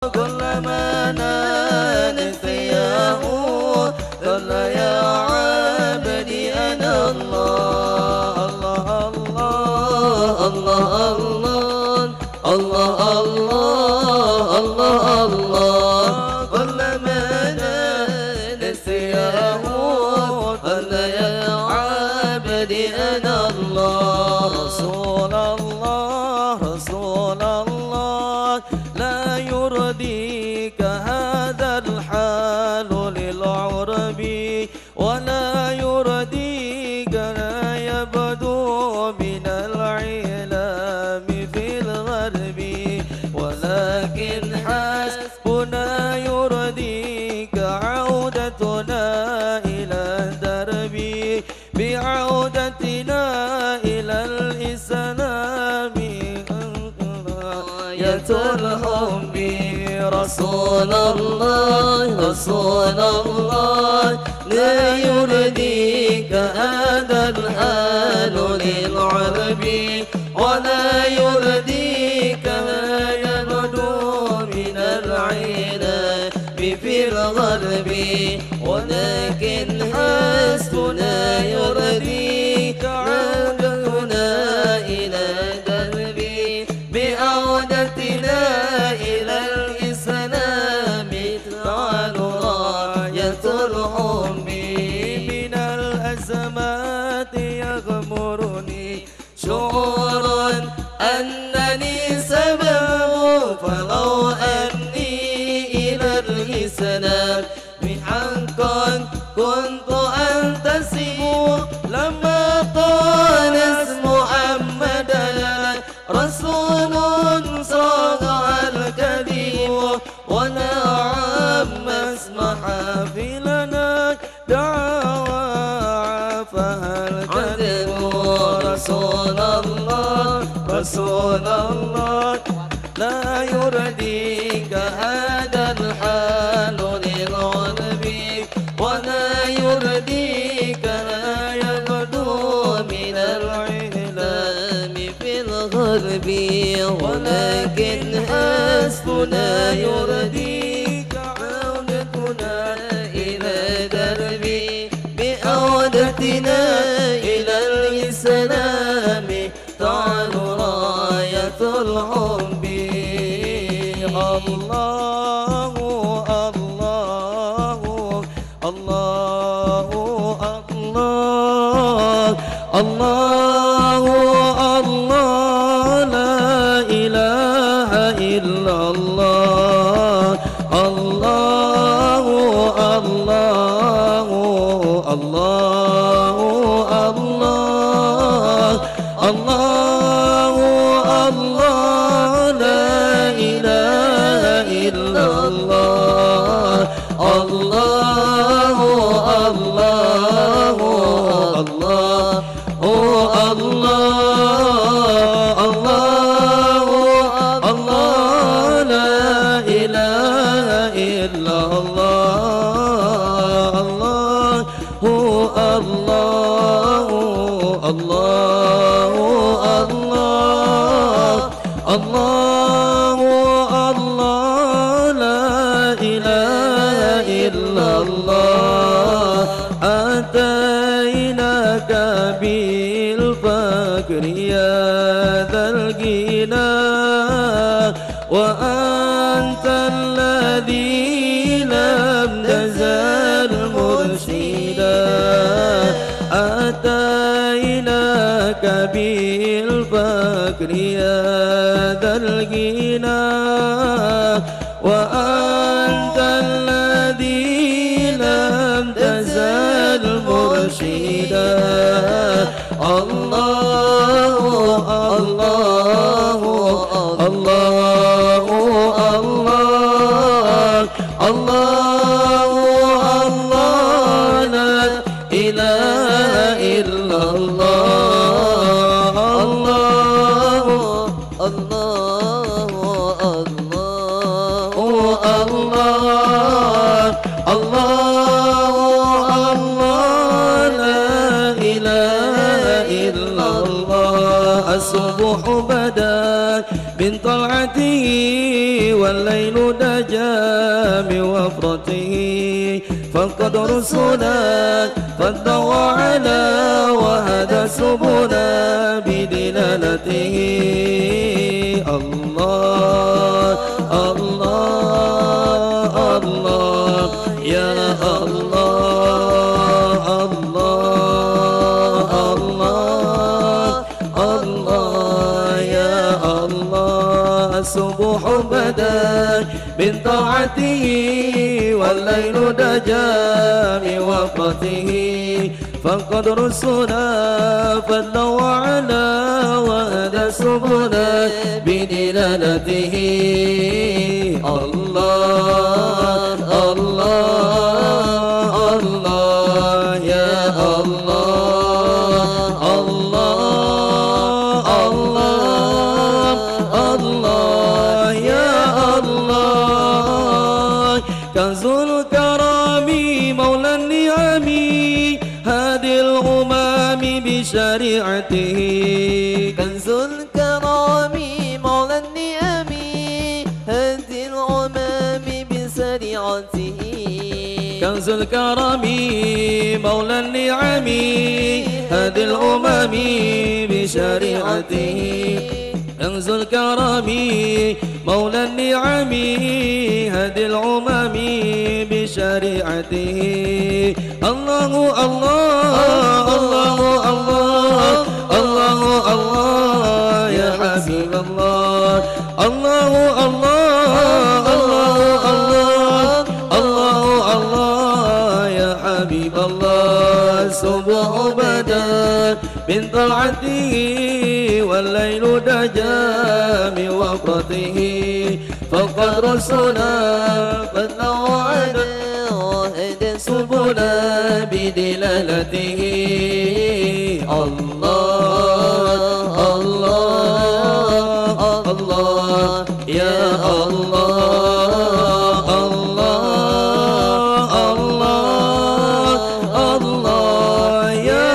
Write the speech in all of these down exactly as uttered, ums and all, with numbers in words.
كلما نسيه قل يا عبدي أنا الله الله الله الله الله الله الله الله كلما نسيه قل يا عبدي أنا الله رسول الله رسول الله لا يرضيك هذا الحال للعرب ولا يرضيك لا يبدو من العلام في الغرب ولكن حسبنا يرضيك عودتنا إلى الدرب بعودتنا إلى الإسلام يتلهم بي رسول الله رسول الله لا يرضيك هذا الحال للعرب ولا يرضيك ما يبدو من العلام في الغرب ولكن حسبنا يرضيك عودتنا إلى دربي بعودتنا إلى الإسلام تعال راية الحب من الأزمات يغمرني شعور أنني سبب فلو أني إلى الإسلام بحقا كنت أنتسب لما قال اسم محمدا رسول صاغ الكذب ونعم اسم حافلنا دعوى فهل كذب رسول الله رسول الله لا يرضيك هذا الحال للغرب ولا يرضيك لا يبدو من العلام في الغرب ولكن حسبنا يرضيك عودتنا إلى دربي بعودتنا إلى الإسلام تعال راية الحب الله الله الله الله الله الله لا إله إلا الله الله الله الله الله الله الله لا إله إلا الله الله الله الله الله الله الله لا إله إلا الله الله الله الله الله الله الله لا إله إلا الله أتيناك بالفقر يا ذا الغنى وأنت الذي لم تزل مرشدا أتيناك بالفقر يا ذا الغنى وأنت الذي لم تزل مرشدا الله الله الله الله الله الله لا إله إلا الله الله الله الله الله الله الله لا إله إلا الله الصبح بدا من طلعته والليل دجا من وفرته فقد رسلا فالضوى على وهدى سبلا بدلالته الله الله الله يا الله الله الله الله يا الله الصبح بدا من طاعته والليل دجا من وفرته فقد رسلا فالله على وهدى سبلا بدلالته الله الله الله يا الله الله الله الله يا الله كنز الكرام مولى النعم هادي الأمم بشريعته كنز الكرام مولى النعم هادي الأمم بشريعته كنز الكرم مولى النعم هادي الأمم بشريعته كنز الكرم مولى النعم هادي الأمم بشريعته الله الله الله الله الله الله يا حبيب الله الله الله الله الله الله الله يا حبيب الله الصبح بدا من طاعته والليل دجا من وفرته فقد رسلا فالله على وهدى سبلا بدلالته الله الله الله يا الله الله الله الله يا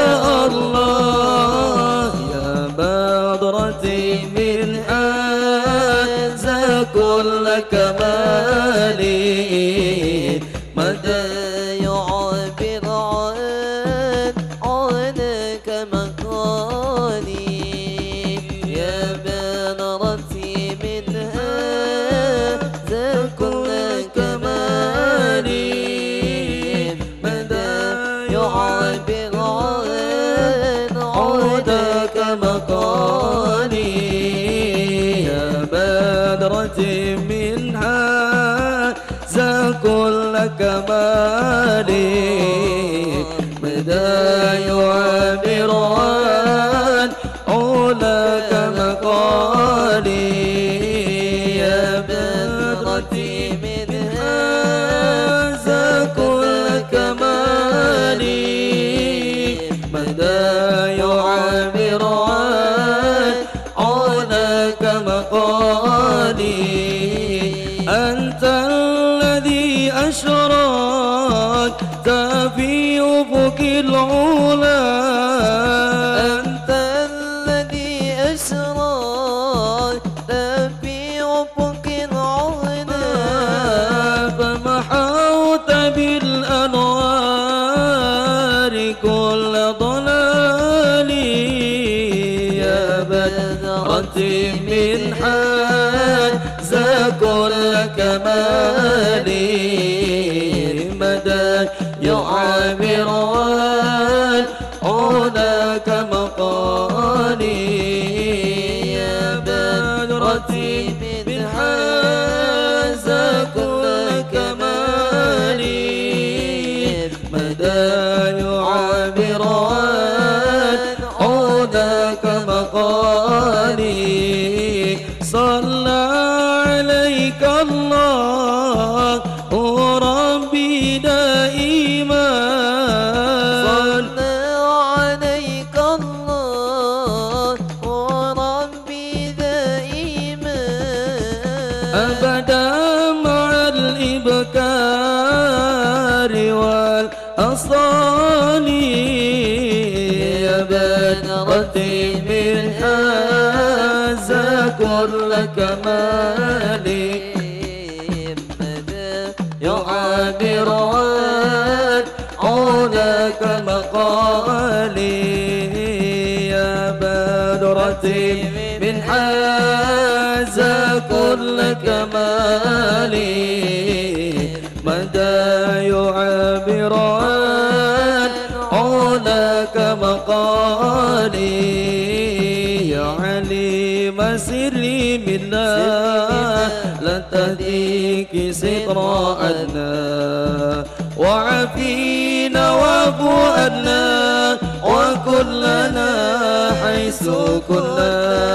الله يا بدرتي من هذا كل كمالي مدى يعبر عن عنك مكاني يا بنرتي من هذا كل كمالي مدى يعبر عن عنك مكاني يا بدرتي منها ذا كل كمالي مدى يعبر عن علاك مقالي يا بدرتي من هذا كل كمالي مدى يعبر عن علاك مقالي أنت الذي أشرقت في أفق العلا أنت الذي أشرقت في أفق العلا فمحوت بالأنوار كل ضلالي يا بدرتي من حاز كل كمالي مدى يعبر عن هناك مقالي يا بدرتي من حاز كل كمالي مدى يعبر عن هناك مقالي صلى عليك الله ربي دائما صلى عليك الله وربي دائما أبدا مع الإبكار والأصال يا بدرتي من هذا كل كمالي يعبر عن عودك مقالي يا بدرة من حاز كل كمالي مدى يعبر عن عودك مقالي يا عليم سري منا لا تهديك ستراءنا وعافينا واعف عنا وكلنا حيث كنا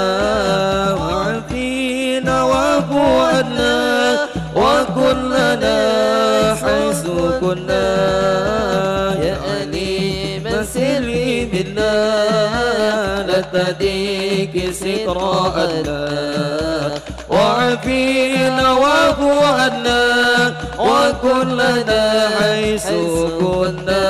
وعافينا واعف عنا وكلنا حيث كنا يا أليم سري منا لا تهديك ستراءنا وعافينا واعف عنا وكلنا حيث كنا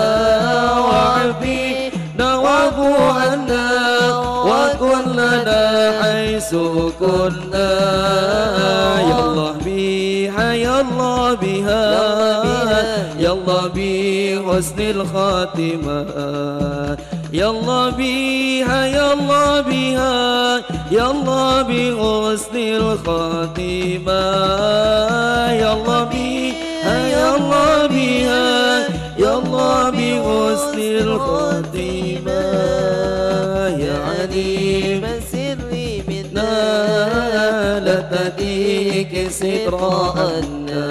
وعافينا واعف عنا وكلنا حيث كنا يا الله بها يا الله بها يا الله بحسن الخاتمة يا الله بها يا الله بها يا الله بحسن الخاتمة يا الله بها يا الله بها يا الله بحسن الخاتمة يا عليم سري منا لا تهديك ستراءنا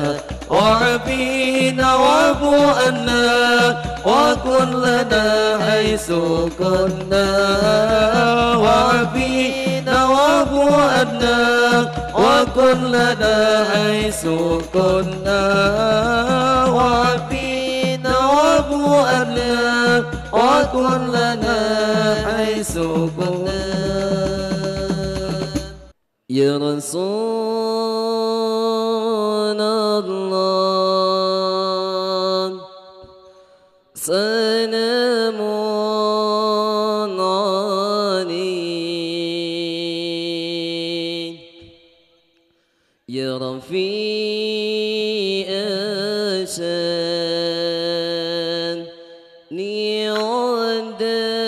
وعافينا واعف عنا وكلنا حيث كنا وعافينا واعف عنا وكلنا حيث كنا وعافينا واعف عنا وكلنا حيث كنا يا رسول الله سلام عليك يا رفيق الشان عند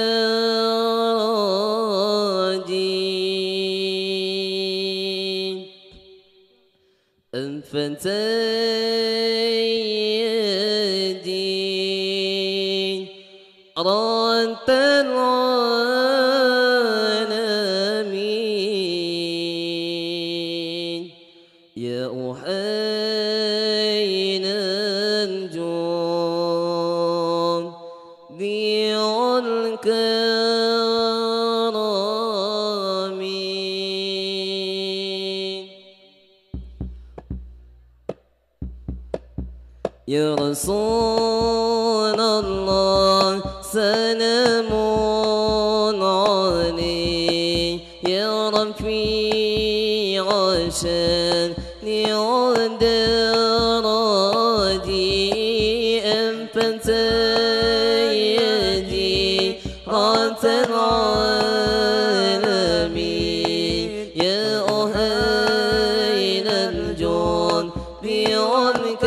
الراجين فتيدي رد العالمين يا أحين النجوم ذي الكرم يا رسول الله سلام عليك يا رفيع الشان عند راجي أنت سيدي رأس العالمين يا أهين الجود بعنك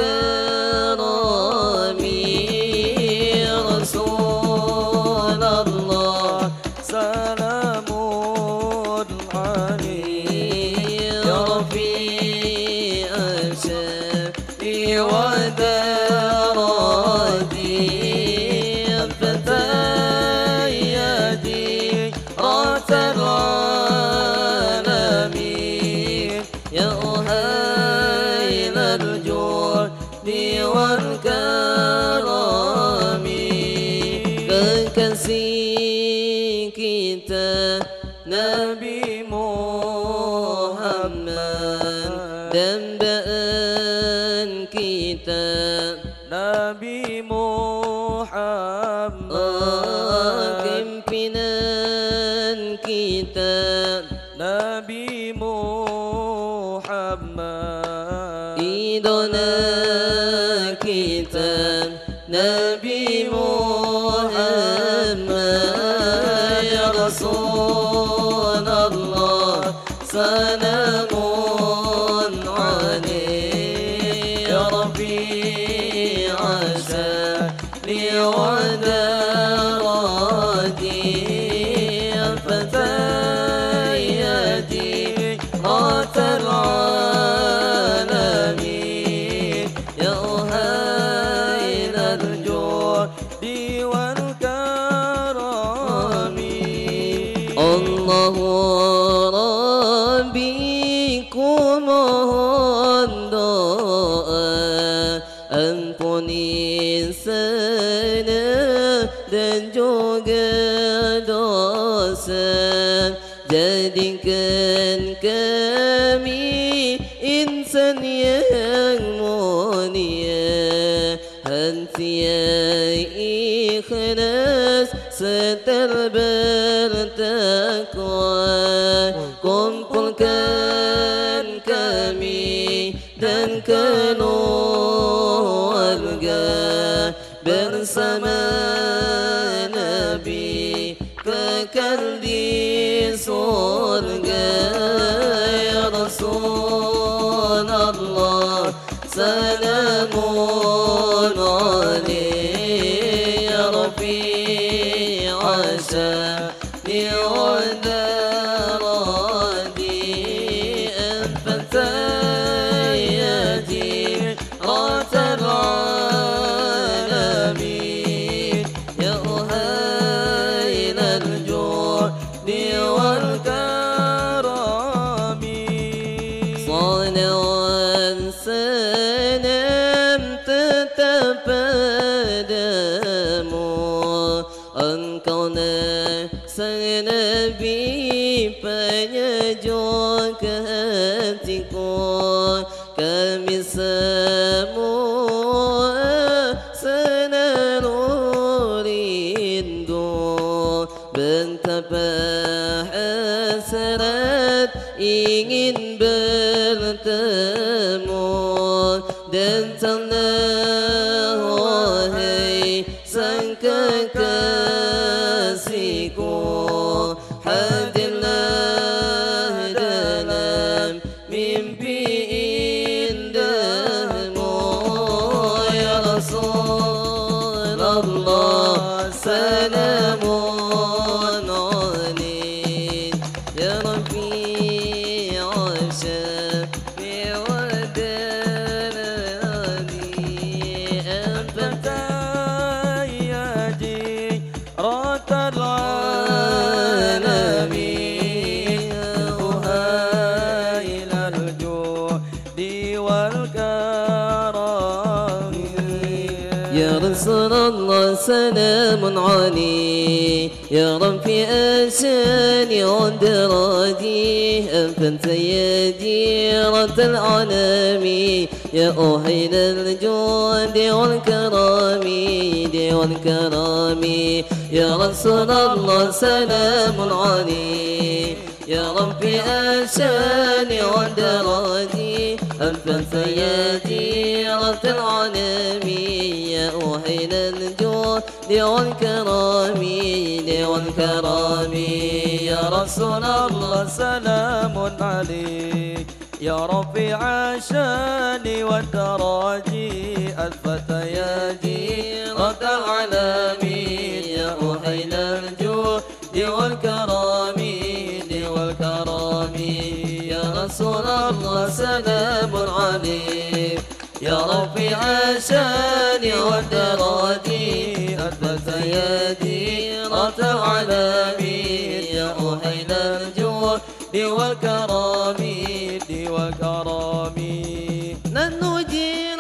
Nabi Muhammad dambaan kita Nabi Muhammad pimpinan kita Nabi Muhammad idola kita Nabi Muhammad ya Rasulullah salamun alaik ya ودرجي فتياتي رات العالمين يا أهيل الجود والكرم الله ربكم هنداء ampuni sana dan juga dosa, jadikan kami insan yang mulia, hati yang ikhlas serta bertakwa. Kumpulkan kami dan keluarga bersama Nabi kekal di surga. Ya Rasulullah salamun alaik ya Rafi'a sya'ni wa daradi al-fatayati ratal alamin ya uhayl al-judi wal karami. Salawat salam tetap padamu, engkaulah sang Nabi penyejuk hatiku. Kami semua selalu rindu, betapa hasrat ingin bertemu. Datanglah wahai sang kekasihku, hadirlah dalam mimpi indahmu. Ya Rasulullah salamun alaik ya Rafi'a sya'ni wa daradi al-fatayati ratal alamin ya uhayl al-judi wal karami. Ya Rasulullah salamun alaik ya Rafi'a sya'ni wa daradi al-fatayati ratal alamin ya uhayl al-judi wal karami wal karami. Ya Rasulullah salamun alaik ya Rafi'a sya'ni wa daradi al-fatayati ratal alamin ya uhayl al-judi wal karami wal karami. Ya Rasulullah salamun alaik ya Rafi'a sya'ni wa daradi al-fatayati ratal alamin ya uhayl al-judi wal karami wal karami. Ya Rasulullah salamun alaik ya Rafi'a sya'ni wa daradi al-fatayati ratal alamin ya uhayl al-judi wal karami wal karami. ننجي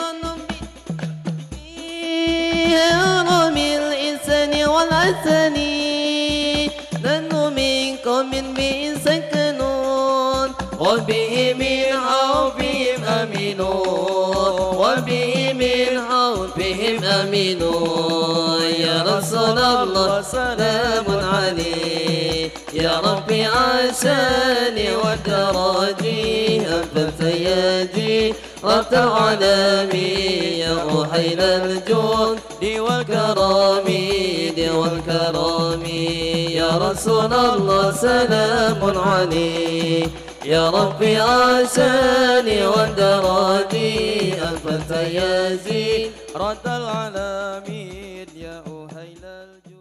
هرم الإنسان والعسن نحن منكم من به سكنون وبه من خوفهم أمنون وبه من خوفهم أمنون. يا رسول الله سلام عليك يا ربي عساني والدراجي الفتياتي ربط العالمين يا أهيل الجود والكرام والكرام. يا رسول الله سلام عليك يا ربي عساني والدراجي فتى يزيد رد العالمين يا أهيل الجود